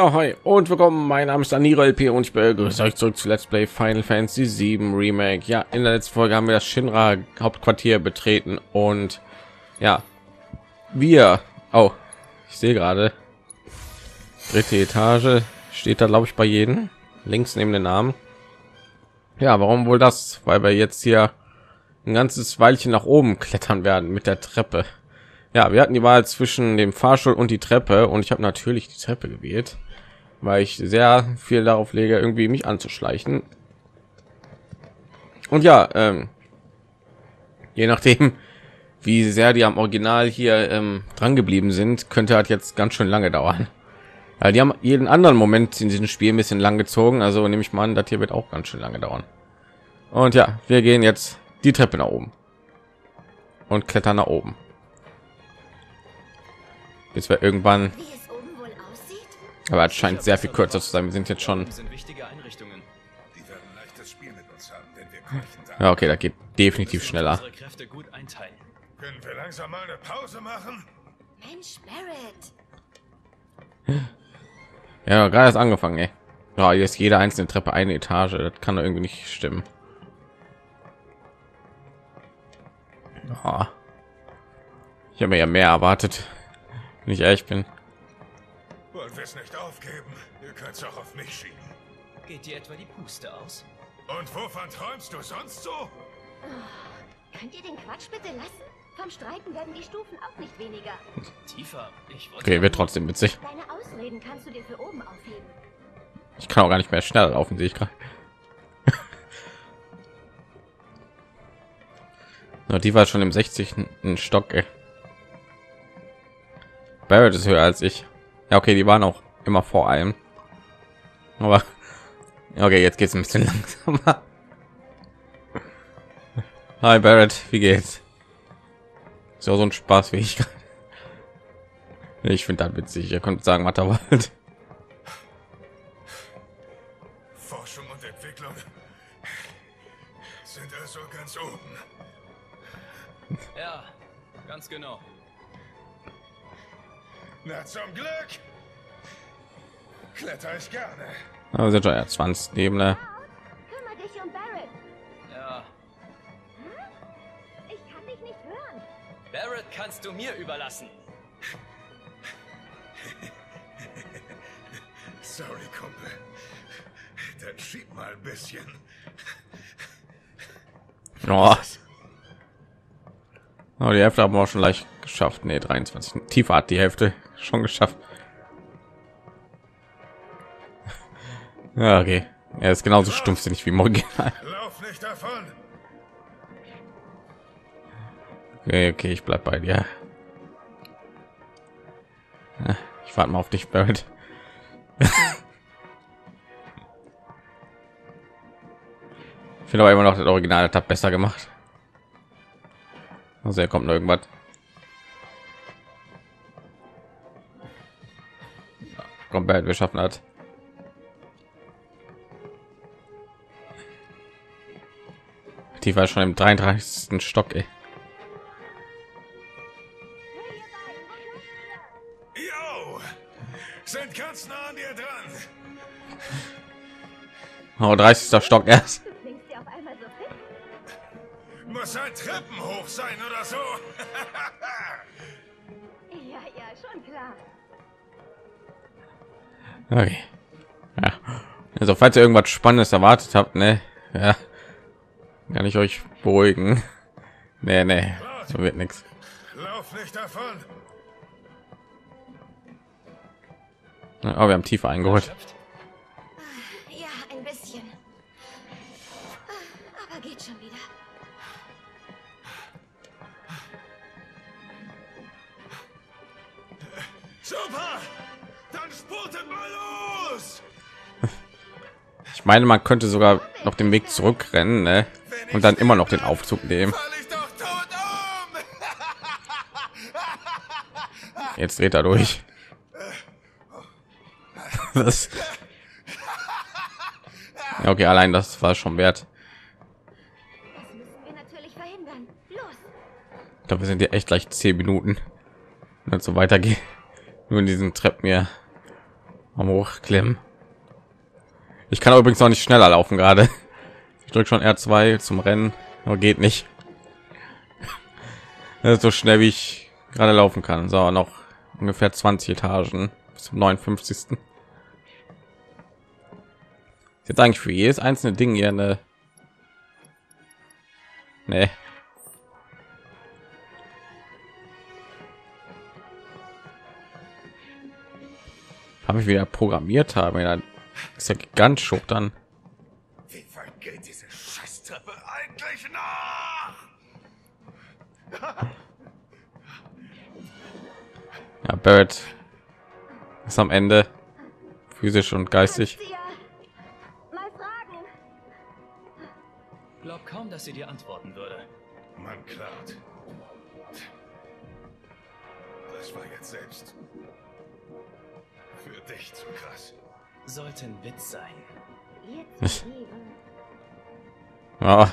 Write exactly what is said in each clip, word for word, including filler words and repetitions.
Ja, hi und willkommen. Mein Name ist Daniro L P und ich begrüße euch zurück zu Let's Play Final Fantasy sieben Remake. Ja, in der letzten Folge haben wir das Shinra Hauptquartier betreten und ja, wir. Oh, ich sehe gerade dritte Etage steht da, glaube ich, bei jedem links neben den Namen. Ja, warum wohl das? Weil wir jetzt hier ein ganzes Weilchen nach oben klettern werden mit der Treppe. Ja, wir hatten die Wahl zwischen dem Fahrstuhl und die Treppe und ich habe natürlich die Treppe gewählt, weil ich sehr viel darauf lege, irgendwie mich anzuschleichen. Und ja, ähm, je nachdem, wie sehr die am Original hier ähm, dran geblieben sind, könnte halt jetzt ganz schön lange dauern. Ja, die haben jeden anderen Moment in diesem Spiel ein bisschen lang gezogen, also nehme ich mal an, das hier wird auch ganz schön lange dauern. Und ja, wir gehen jetzt die Treppe nach oben und klettern nach oben. Bis wir irgendwann, aber es scheint sehr viel kürzer zu sein. Wir sind jetzt schon, ja, okay, da geht definitiv schneller. Können wir langsam mal eine Pause machen? Mensch, Barrett. Ja, gerade erst angefangen, ey. Ja, hier ist jede einzelne Treppe eine Etage. Das kann doch irgendwie nicht stimmen. Oh. Ich habe mir ja mehr erwartet, wenn ich ehrlich bin. Wollen wir es nicht aufgeben? Ihr könnt es auch auf mich schieben. Geht dir etwa die Puste aus? Und wovon träumst du sonst so? Oh, könnt ihr den Quatsch bitte lassen? Vom Streiten werden die Stufen auch nicht weniger. Tiefer. Ich wollte Okay, wird trotzdem witzig. Deine Ausreden kannst du dir für oben aufheben. Ich kann auch gar nicht mehr schnell laufen, sehe ich gerade. No, die war schon im sechzigsten Stock, ey. Barrett ist höher als ich. Ja, okay, die waren auch immer vor allem. Aber okay, jetzt geht's ein bisschen langsamer. Hi Barrett, wie geht's? Ist ja so ein Spaß wie ich. Ich finde das witzig. Ihr könnt sagen, was da wollt. Forschung und Entwicklung sind also ganz oben. Ja, ganz genau. Na, zum Glück. Kletter ich gerne. Aber sind schon ja zwanzig Ebene. Kümmere dich um Barrett. Ja. Hm? Ich kann dich nicht hören. Barrett kannst du mir überlassen. Sorry, Kumpel. Dann schieb mal ein bisschen. Oh. Oh, die Hälfte haben wir auch schon leicht geschafft. Nee, dreiundzwanzig. Tiefer hat die Hälfte schon geschafft. Ja, okay. Er ist genauso stumpfsinnig wie Morgan. Lauf nicht davon. Okay, okay, ich bleib bei dir. Ich warte mal auf dich, Barrett. Ich finde aber immer noch das Original hat besser gemacht. Also er kommt noch irgendwas. Komm, Barrett, wir schaffen das. Die war schon im dreiunddreißigsten Stock, ey. Yo, sind ganz nah an dir dran. Oh, dreißigster Stock erst. Du klingst ja auf einmal so fit. Muss ein Treppenhoch sein oder so. Ja, ja, schon klar. Okay. Ja. Also falls ihr irgendwas Spannendes erwartet habt, ne, ja, kann ich euch beruhigen. Nee, nee, so wird nichts. Lauf nicht davon. Oh, wir haben tiefer eingeholt. Ja, ein bisschen. Aber geht schon wieder. Super. Dann spurtet mal los. Ich meine, man könnte sogar noch den Weg zurückrennen, ne, und dann immer noch den Aufzug nehmen. Fall ich doch tot um. Jetzt dreht er durch. Das. Ja, okay, allein das war schon wert. Das müssen wir natürlich verhindern. Los. Ich glaube, wir sind ja echt gleich zehn Minuten, wenn es so weitergeht. Nur in diesen Treppen hier. Am hochklemmen. Ich kann übrigens noch nicht schneller laufen gerade. Ich drücke schon R zwei zum Rennen, aber geht nicht. Das ist so schnell wie ich gerade laufen kann. So, noch ungefähr zwanzig Etagen bis zum neunundfünfzigsten Jetzt eigentlich für jedes einzelne Ding hier eine. Nee. Habe ich wieder programmiert haben, ja, ist ja gigantisch hoch dann. Wie weit geht diese Scheißtreppe eigentlich nach? Ja, Barrett ist am Ende physisch und geistig. Kannst du ja mal fragen. Glaub kaum, dass sie dir antworten würde. Mann, Claude. Das war jetzt selbst für dich zu krass. Sollte ein Witz sein. Jetzt lieben. Ja.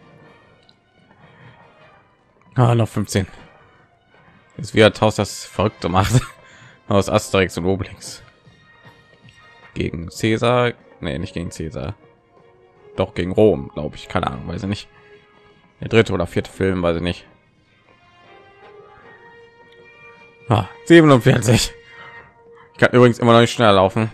Ah, noch fünfzehn. Jetzt wieder Taus das Verrückte macht aus Asterix und Obelix gegen Caesar. Nee, nicht gegen Caesar. Doch gegen Rom, glaube ich. Keine Ahnung, weiß ich nicht. Der dritte oder vierte Film, weiß ich nicht. Ah, siebenundvierzig. Ich kann übrigens immer noch nicht schneller laufen.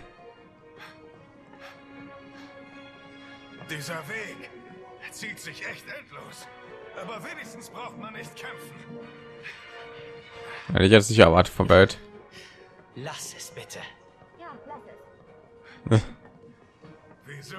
Dieser Weg zieht sich echt endlos. Aber wenigstens braucht man nicht kämpfen. Hätte ich jetzt nicht erwartet von Welt. Lass es bitte. Ja, lass es. Wieso?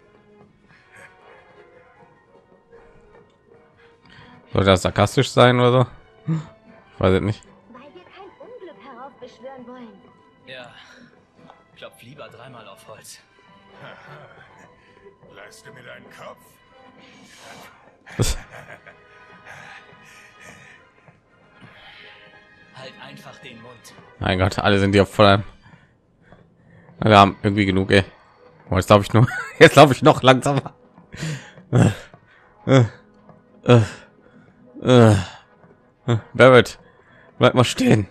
Soll das sarkastisch sein oder so? Ich weiß es nicht. Weil wir kein Unglück heraufbeschwören wollen. Ja. Klopf lieber dreimal auf Holz. Leist du mir deinen Kopf? Halt einfach den Mund. Mein Gott, alle sind hier voll. Alle haben irgendwie genug, ey. Oh, jetzt glaube ich nur, jetzt glaube ich noch langsamer. Äh, äh, äh, äh, Barrett, bleib mal stehen.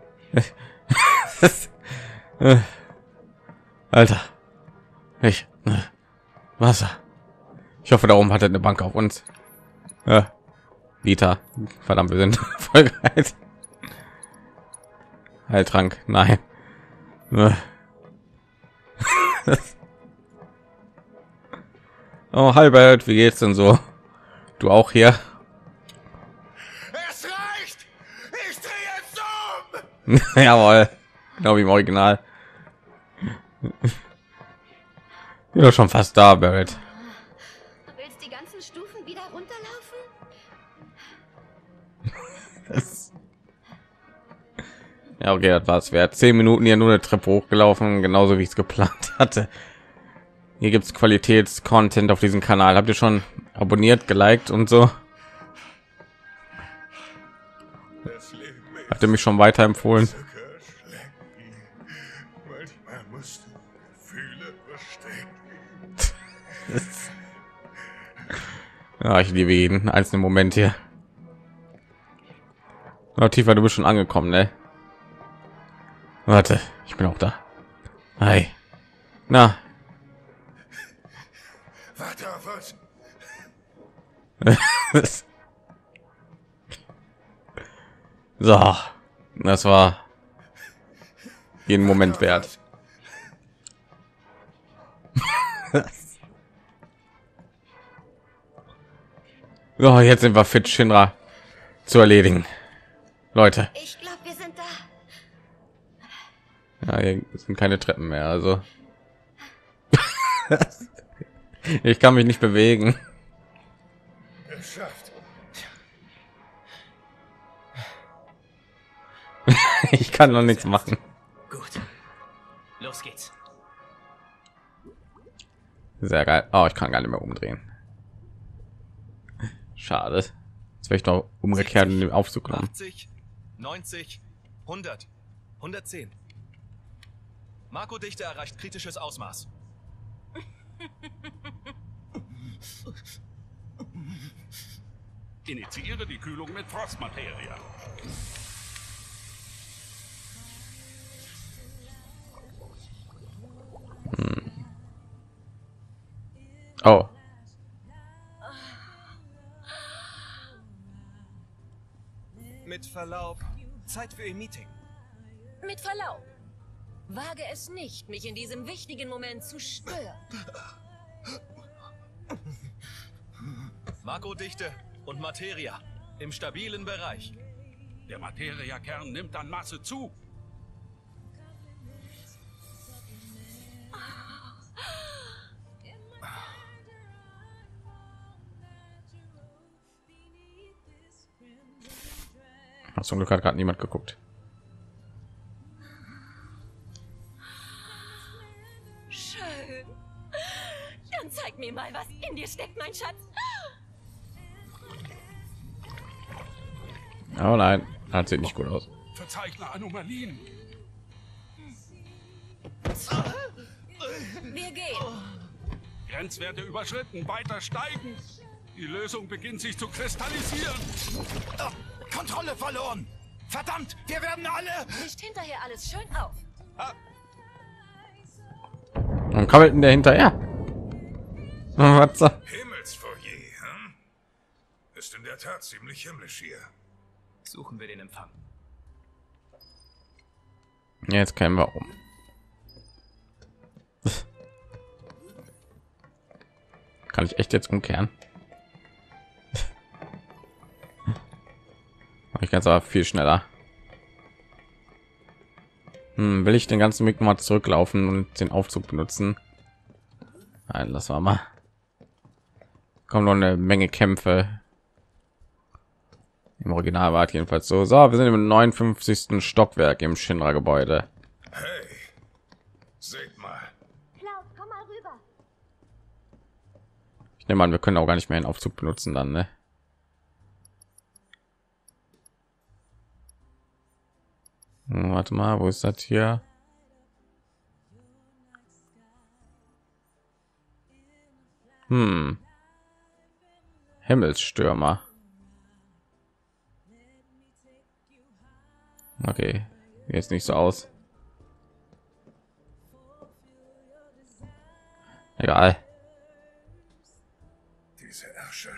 äh, Alter, ich äh, Wasser. Ich hoffe, da oben hat er eine Bank auf uns. Ja. Vita, verdammt, wir sind voll geil. Heiltrank, nein. Oh, hi Bert, wie geht's denn so? Du auch hier? Es reicht! Ich drehe jetzt um! Jawohl, genau wie im Original. Ja, schon fast da, Barrett. Du willst die ganzen Stufen wieder runterlaufen? Das ja, okay, das war's wert. Zehn Minuten hier nur eine Treppe hochgelaufen, genauso wie ich es geplant hatte. Hier gibt es Qualitäts-Content auf diesem Kanal. Habt ihr schon abonniert, geliked und so? Das Leben Habt ihr mich schon weiterempfohlen? Zucker schlecken. Manchmal musst du Gefühle verstecken. Ja, ich liebe jeden einzelnen Moment hier. Oh, Tiefer, du bist schon angekommen, ne? Warte, ich bin auch da. Hi. Na. Warte auf uns. So, das war jeden Moment wert. So, jetzt sind wir fit, Shinra zu erledigen. Leute, Ich glaube, wir sind da. ja, hier sind keine Treppen mehr, also ich kann mich nicht bewegen. Geschafft. Ich kann noch nichts machen. Gut. Los geht's. Sehr geil. Oh, ich kann gar nicht mehr umdrehen. Schade. Jetzt wäre ich noch umgekehrt in den Aufzug genommen. achtzig, neunzig, hundert, hundertzehn. Marco-Dichte erreicht kritisches Ausmaß. Initiiere die Kühlung mit Frostmaterie. Oh. Mit Verlaub, Zeit für Ihr Meeting. Mit Verlaub. Wage es nicht, mich in diesem wichtigen Moment zu stören. Makrodichte und Materia im stabilen Bereich. Der Materia-Kern nimmt an Masse zu. Zum Glück hat gerade niemand geguckt. Schön. Dann zeig mir mal, was in dir steckt, mein Schatz. Oh nein, das sieht nicht gut aus. Verzeichne Anomalien. Wir gehen. Grenzwerte überschritten, weiter steigen. Die Lösung beginnt sich zu kristallisieren. Oh, Kontrolle verloren. Verdammt, wir werden alle... Nicht hinterher alles schön auf. Und krabbelt denn der hinterher? Was so? Himmelsfoyer, hm? Ist in der Tat ziemlich himmlisch hier. Suchen wir den Empfang. Ja, jetzt kennen wir um. Kann ich echt jetzt umkehren? Ich kann es aber viel schneller. Hm, will ich den ganzen Weg mal zurücklaufen und den Aufzug benutzen? Nein, lass mal mal. Kommt noch eine Menge Kämpfe. Im Original war es jedenfalls so. So, wir sind im neunundfünfzigsten Stockwerk im Shinra-Gebäude. Hey, seht mal. Klaus, komm mal rüber. Ich nehme an, wir können auch gar nicht mehr einen Aufzug benutzen dann, ne? Hm, warte mal, wo ist das hier? Hm. Himmelsstürmer. Okay, jetzt nicht so aus. Egal. Diese Ärsche.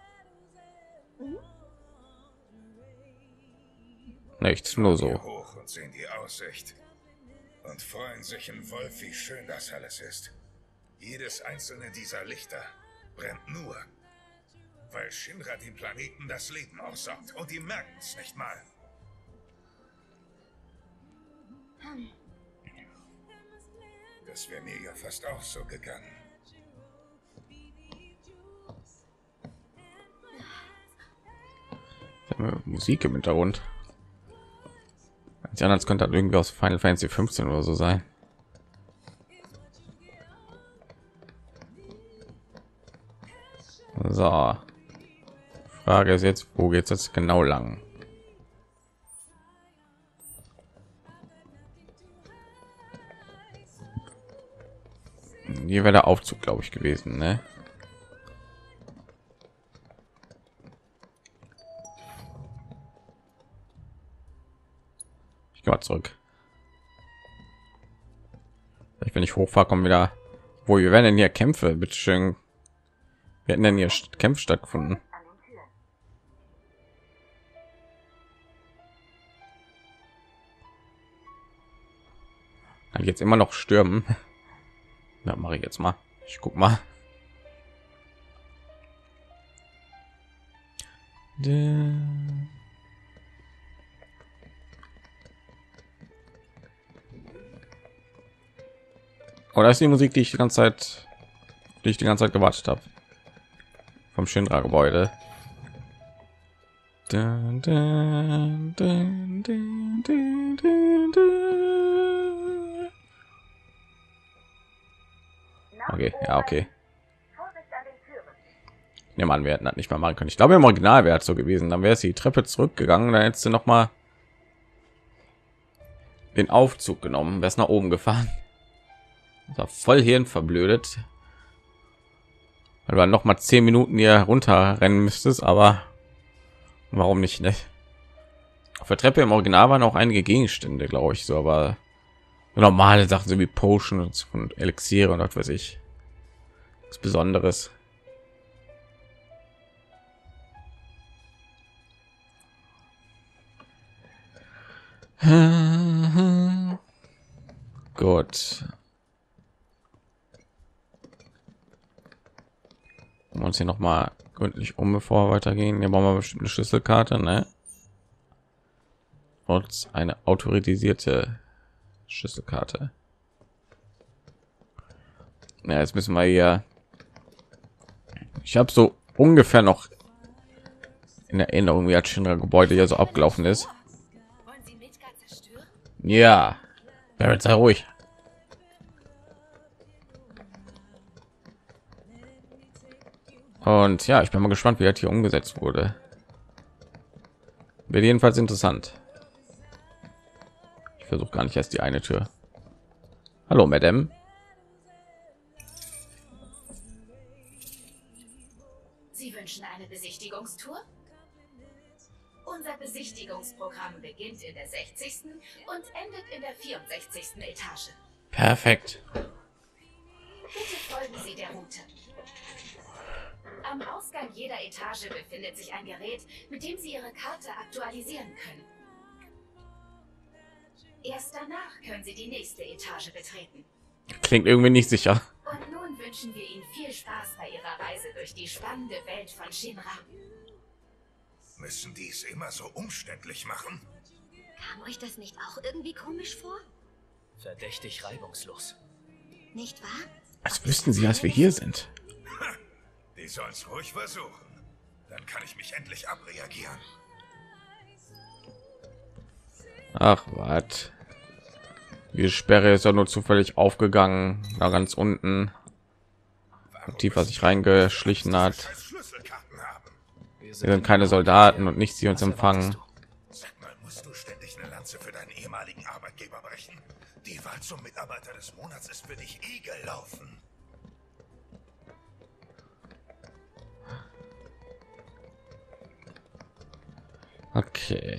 Nichts, nur so. Hoch und sehen die Aussicht. Und freuen sich im Wolf, wie schön das alles ist. Jedes einzelne dieser Lichter brennt nur, weil Shinra dem Planeten das Leben aussaugt. Und die merken es nicht mal. Das wäre mir ja fast auch so gegangen. Musik im Hintergrund. Ja, das könnte halt irgendwie aus Final Fantasy fünfzehn oder so sein. So. Frage ist jetzt, wo geht es jetzt genau lang? Hier wäre der Aufzug, glaube ich, gewesen, ne? Ich gehe mal zurück. Ich, wenn ich hochfahre, kommen wieder. Wo wir werden denn hier Kämpfe? Bitte schön. Wir hätten denn hier Kämpfe stattgefunden. Dann jetzt immer noch stürmen. Ja, mache ich jetzt mal. Ich guck mal. Oh, das ist die Musik, die ich die ganze Zeit, die ich die ganze Zeit gewartet habe. Vom Shinra-Gebäude. Dun, dun, dun, dun, dun, dun, dun. Okay, ja, okay. Ich nehme an, wir hätten das nicht mehr machen können. Ich glaube, im Original wäre es so gewesen. Dann wäre es die Treppe zurückgegangen, dann hättest du noch mal den Aufzug genommen, wäre es nach oben gefahren. Das war voll Hirn verblödet, weil du noch mal zehn Minuten hier runterrennen müsstest, aber warum nicht, ne? Auf der Treppe im Original waren auch einige Gegenstände, glaube ich, so, aber normale Sachen so wie Potion und Elixiere und was weiß ich. Was Besonderes. Gut. Wir uns hier noch mal gründlich um, bevor wir weitergehen. Hier brauchen wir bestimmt eine Schlüsselkarte, ne? Und eine autorisierte Schlüsselkarte. Ja, jetzt müssen wir hier. Ich habe so ungefähr noch in Erinnerung, wie das Shinra Gebäude hier so abgelaufen ist. Ja, Barrett, sei ruhig. Und ja, ich bin mal gespannt, wie das hier umgesetzt wurde. Wird jedenfalls interessant. Ich versuche gar nicht erst die eine Tür. Hallo, Madame. Sie wünschen eine Besichtigungstour? Unser Besichtigungsprogramm beginnt in der sechzigsten und endet in der vierundsechzigsten Etage. Perfekt. Bitte folgen Sie der Route. Am Ausgang jeder Etage befindet sich ein Gerät, mit dem Sie Ihre Karte aktualisieren können. Erst danach können Sie die nächste Etage betreten. Klingt irgendwie nicht sicher. Und nun wünschen wir Ihnen viel Spaß bei Ihrer Reise durch die spannende Welt von Shinra. Müssen die es immer so umständlich machen? Kam euch das nicht auch irgendwie komisch vor? Verdächtig reibungslos. Nicht wahr? Als wüssten sie, dass wir hier sind. Die sollen's ruhig versuchen. Dann kann ich mich endlich abreagieren. Ach, was? Die Sperre ist ja nur zufällig aufgegangen, da ganz unten. Tiefer sich reingeschlichen hat. Schlüsselkarten haben. Wir sind keine Soldaten und nicht sie uns empfangen. Sag mal, musst du ständig eine Lanze für deinen ehemaligen Arbeitgeber brechen? Die Wahl zum Mitarbeiter des Monats ist für dich eh gelaufen. Okay.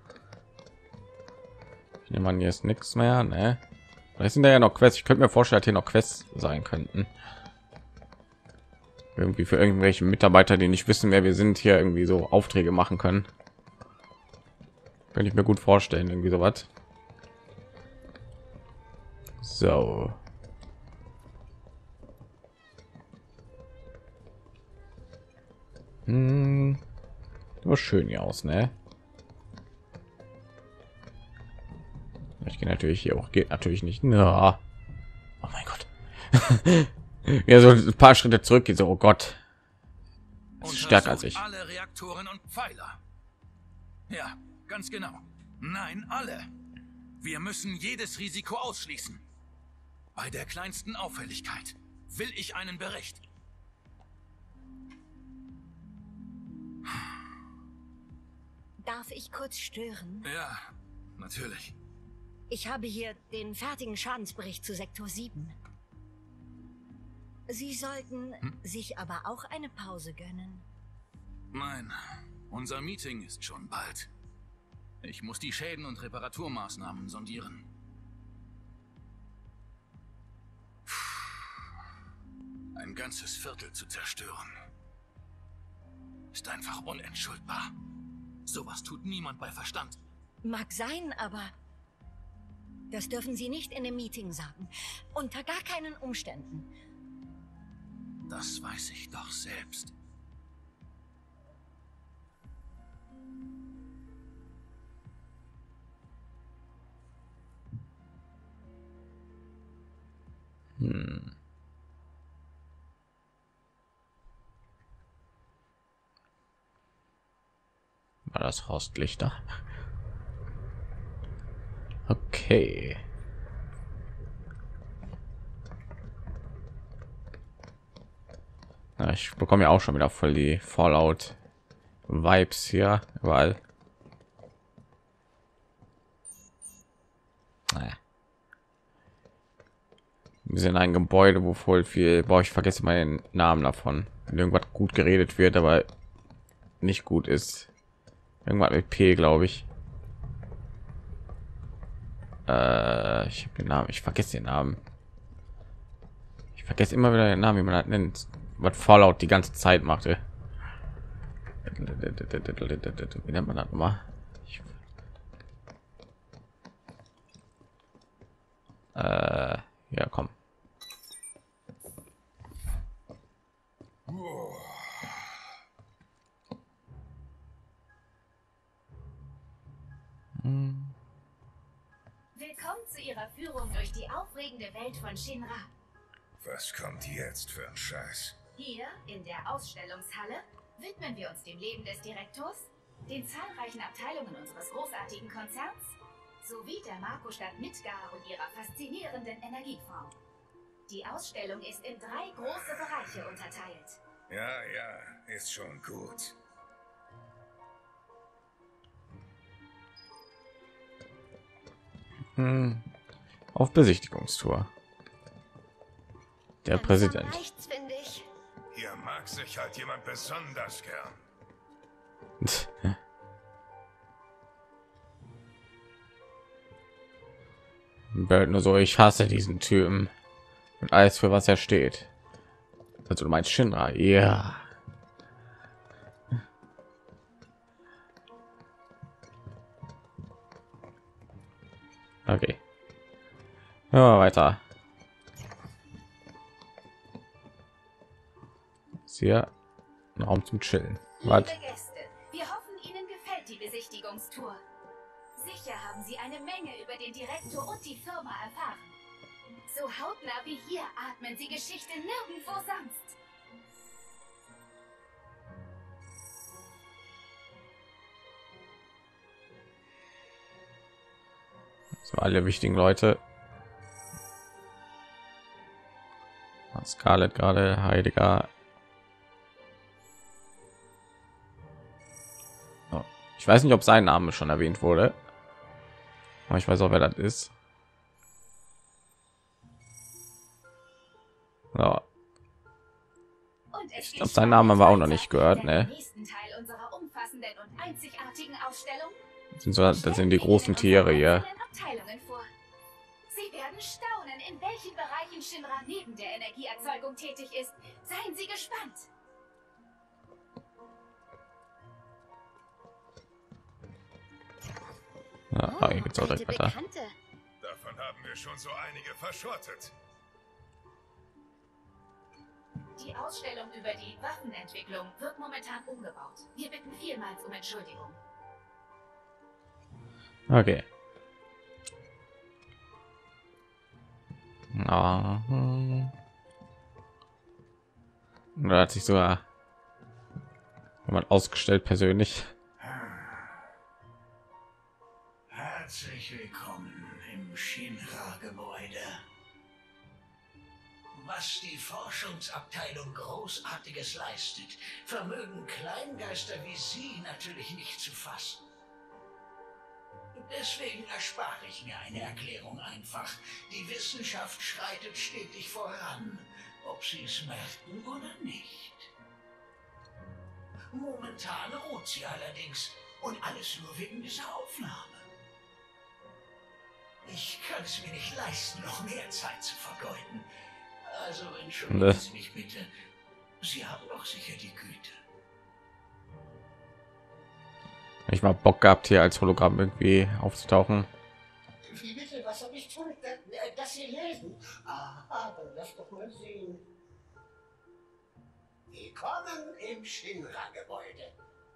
Ich nehme an, hier ist nichts mehr, ne? Vielleicht sind da ja noch Quests. Ich könnte mir vorstellen, dass hier noch Quests sein könnten. Irgendwie für irgendwelche Mitarbeiter, die nicht wissen, wer wir sind, hier irgendwie so Aufträge machen können. Könnte ich mir gut vorstellen, irgendwie sowas. So. Hm. Nur schön hier aus, ne? Ich gehe natürlich hier auch, geht natürlich nicht. Na. Oh mein Gott. Ja, so ein paar Schritte zurück geht so. Oh Gott. Das ist stärker als ich. Alle Reaktoren und Pfeiler. Ja, ganz genau. Nein, alle. Wir müssen jedes Risiko ausschließen. Bei der kleinsten Auffälligkeit will ich einen Bericht. Darf ich kurz stören? Ja, natürlich. Ich habe hier den fertigen Schadensbericht zu Sektor sieben. Sie sollten hm? sich aber auch eine Pause gönnen. Nein, unser Meeting ist schon bald. Ich muss die Schäden und Reparaturmaßnahmen sondieren. Ein ganzes Viertel zu zerstören ist einfach unentschuldbar. Sowas tut niemand bei Verstand. Mag sein, aber das dürfen Sie nicht in dem Meeting sagen. Unter gar keinen Umständen. Das weiß ich doch selbst. Hm. War das Rostlichter? Okay. Ja, ich bekomme ja auch schon wieder voll die Fallout Vibes hier überall. Naja. Wir sind ein Gebäude, wo voll viel, boah, ich vergesse mal den Namen davon. Wenn irgendwas gut geredet wird, aber nicht gut ist. Irgendwas mit P, glaube ich. Äh, ich habe den Namen, ich vergesse den Namen. Ich Ich vergesse immer wieder den Namen, wie man das nennt, was Fallout die ganze Zeit machte. Wie nennt man das mal? Äh, ja, komm. Hm. Willkommen zu Ihrer Führung durch die aufregende Welt von Shinra. Was kommt jetzt für ein Scheiß? Hier in der Ausstellungshalle widmen wir uns dem Leben des Direktors, den zahlreichen Abteilungen unseres großartigen Konzerns sowie der Marco-Stadt Midgar und ihrer faszinierenden Energieform. Die Ausstellung ist in drei große Bereiche unterteilt. Ja, ja, ist schon gut. Hm. Auf Besichtigungstour. Der Langsam Präsident. reicht's, finde ich. Hier mag sich halt jemand besonders gern. Bald nur so, ich hasse diesen Typen und alles, für was er steht. Also du meinst Shinra? Ja. Okay. Ja, weiter. Ist hier ein Raum zum Chillen. Was? Liebe Gäste, wir hoffen, Ihnen gefällt die Besichtigungstour. Sicher haben Sie eine Menge über den Direktor und die Firma erfahren. So hautnah wie hier atmen Sie Geschichte nirgendwo sonst. So, alle wichtigen Leute. Scarlett gerade, Heidegger. Oh, ich weiß nicht, ob sein Name schon erwähnt wurde. Aber ich weiß auch, wer das ist. So. Ich glaube, sein Name haben wir auch noch nicht gehört, ne? Nächsten Teil unserer umfassenden und einzigartigen Ausstellung Das sind, so, das sind die großen Tiere hier. Abteilungen vor. Sie werden staunen, in welchen Bereichen Shinra neben der Energieerzeugung tätig ist. Seien Sie gespannt. Ja, hier geht's auch direkt weiter. Bekannte. Davon haben wir schon so einige verschrottet. Die Ausstellung über die Waffenentwicklung wird momentan umgebaut. Wir bitten vielmals um Entschuldigung. Okay. Ah, hm. Da hat sich sogar jemand ausgestellt persönlich. Herzlich willkommen im Shinra-Gebäude. Was die Forschungsabteilung Großartiges leistet, vermögen Kleingeister wie Sie natürlich nicht zu fassen. Deswegen erspare ich mir eine Erklärung einfach. Die Wissenschaft schreitet stetig voran, ob Sie es merken oder nicht. Momentan ruht sie allerdings und alles nur wegen dieser Aufnahme. Ich kann es mir nicht leisten, noch mehr Zeit zu vergeuden. Also entschuldigen Sie mich bitte. Sie haben doch sicher die Güte. Ich mal Bock gehabt, hier als Hologramm irgendwie aufzutauchen. Wie bitte, was soll ich tun? Das Sie lesen? Ah, aber lass doch mal sehen. Willkommen im Shinra-Gebäude.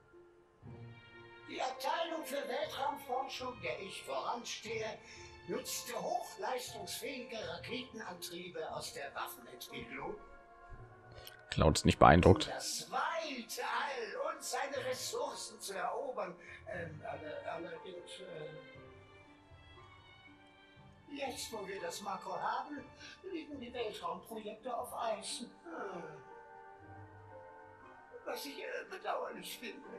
Die Abteilung für Weltraumforschung, der ich voranstehe, nutzte hochleistungsfähige Raketenantriebe aus der Waffenentwicklung. Cloud ist nicht beeindruckt. Um das weite All und seine Ressourcen zu erobern. Ähm, alle, allerdings, äh, jetzt, wo wir das Makro haben, liegen die Weltraumprojekte auf Eis. Hm. Was ich äh, bedauerlich finde.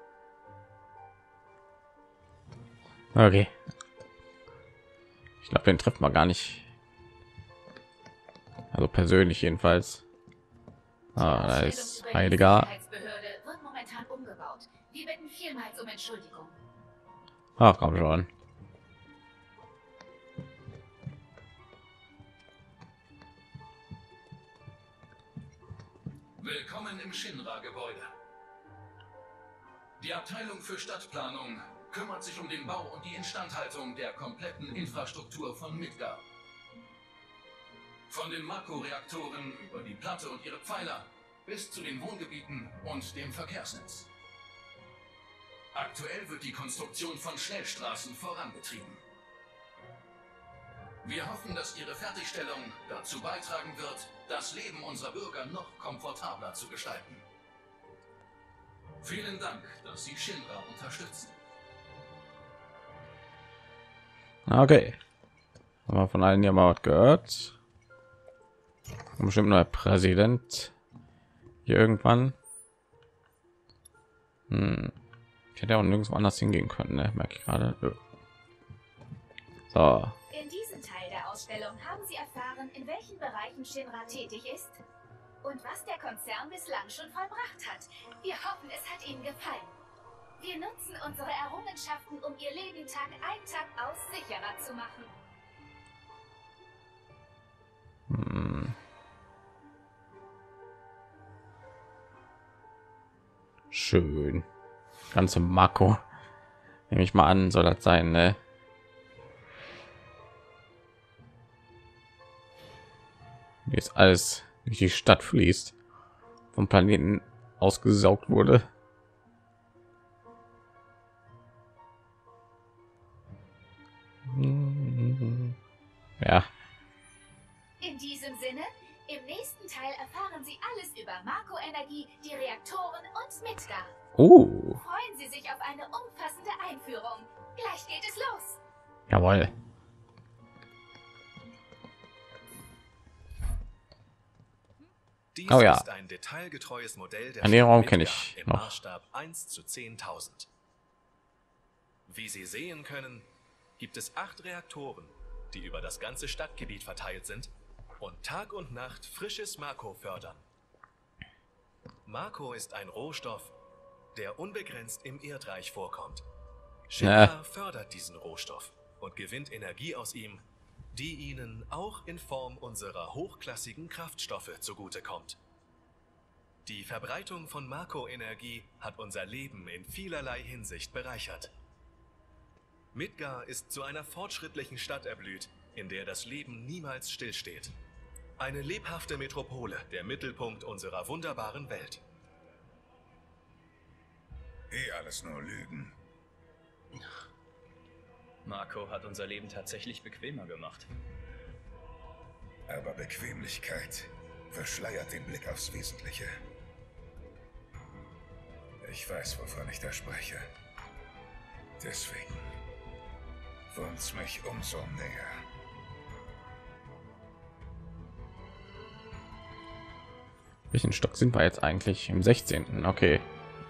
Okay. Ich glaube, den trifft man gar nicht. Also persönlich jedenfalls. Ah, da ist Heidegger. Sicherheitsbehörde wird momentan umgebaut. Wir bitten vielmals um Entschuldigung. Ach, komm schon. Willkommen im Shinra-Gebäude. Die Abteilung für Stadtplanung kümmert sich um den Bau und die Instandhaltung der kompletten Infrastruktur von Midgar. Von den Mako-Reaktoren über die Platte und ihre Pfeiler bis zu den Wohngebieten und dem Verkehrsnetz. Aktuell wird die Konstruktion von Schnellstraßen vorangetrieben. Wir hoffen, dass Ihre Fertigstellung dazu beitragen wird, das Leben unserer Bürger noch komfortabler zu gestalten. Vielen Dank, dass Sie Shinra unterstützen. Okay. Haben wir von allen ja mal was gehört. Bestimmt neuer Präsident. Hier irgendwann. Hm. Ich hätte auch nirgendwo anders hingehen können, ne? Merke ich gerade. So. In diesem Teil der Ausstellung haben Sie erfahren, in welchen Bereichen Shinra tätig ist und was der Konzern bislang schon vollbracht hat. Wir hoffen, es hat Ihnen gefallen. Wir nutzen unsere Errungenschaften, um Ihr Leben Tag ein Tag aus sicherer zu machen. Hm. Schön. Ganze Mako. Nehme ich mal an, soll das sein, ne? Wie es alles durch die Stadt fließt, vom Planeten ausgesaugt wurde. Ja. In diesem Sinne, im nächsten Teil erfahren Sie alles über Mako-Energie, die Reaktoren und Midgar. Oh. Freuen Sie sich auf eine umfassende Einführung. Gleich geht es los. Jawohl. Dies Oh ja. ist ein detailgetreues Modell der An den Raum Stadt kenne Midgar ich im noch. Maßstab eins zu zehntausend. Wie Sie sehen können, gibt es acht Reaktoren, die über das ganze Stadtgebiet verteilt sind und Tag und Nacht frisches Mako fördern. Mako ist ein Rohstoff, der unbegrenzt im Erdreich vorkommt. Shinra Ja. fördert diesen Rohstoff und gewinnt Energie aus ihm, die ihnen auch in Form unserer hochklassigen Kraftstoffe zugutekommt. Die Verbreitung von Mako-Energie hat unser Leben in vielerlei Hinsicht bereichert. Midgar ist zu einer fortschrittlichen Stadt erblüht, in der das Leben niemals stillsteht. Eine lebhafte Metropole, der Mittelpunkt unserer wunderbaren Welt. Eh alles nur Lügen. Mako hat unser Leben tatsächlich bequemer gemacht. Aber Bequemlichkeit verschleiert den Blick aufs Wesentliche. Ich weiß, wovon ich da spreche. Deswegen wurmt's mich umso näher. Welchen Stock sind wir jetzt eigentlich? Im sechzehnten. Okay.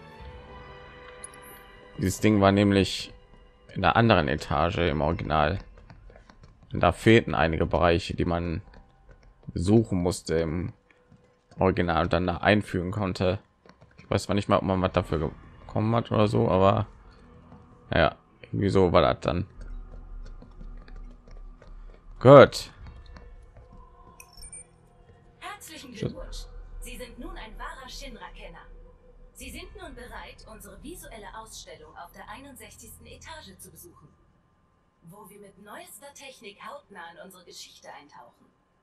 Dieses Ding war nämlich in der anderen Etage im Original. Und da fehlten einige Bereiche, die man besuchen musste im Original und dann da einfügen konnte. Ich weiß zwar nicht mal, ob man was dafür bekommen hat oder so, aber ja, irgendwie so war das dann. Gut. Herzlichen Glückwunsch. Sie sind nun ein wahrer Shinra-Kenner. Sie sind nun bereit, unsere visuelle Ausstellung auf der einundsechzigsten Etage zu besuchen, wo wir mit neuester Technik hautnah in unsere Geschichte eintauchen.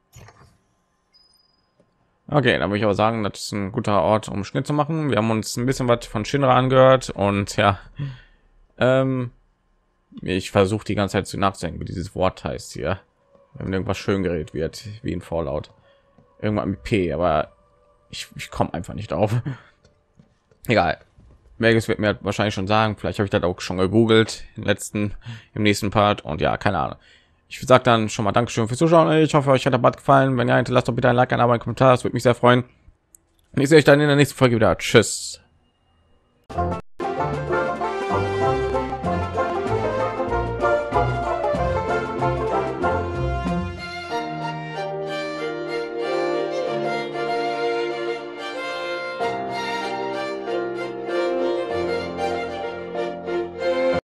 Okay, dann würde ich aber sagen, das ist ein guter Ort, um Schnitt zu machen. Wir haben uns ein bisschen was von Shinra angehört und ja, ähm, ich versuche die ganze Zeit zu nachdenken, wie dieses Wort heißt hier, wenn irgendwas schön geredet wird, wie in Fallout, irgendwann mit P, aber ich, ich komme einfach nicht drauf. Egal. Melges wird mir wahrscheinlich schon sagen, vielleicht habe ich das auch schon gegoogelt im letzten, im nächsten Part und ja, keine Ahnung. Ich sage dann schon mal Dankeschön fürs Zuschauen. Ich hoffe, euch hat der Part gefallen. Wenn ja, hinterlasst doch bitte ein Like, ein Abo, einen Kommentar. Das würde mich sehr freuen. Und ich sehe euch dann in der nächsten Folge wieder. Tschüss.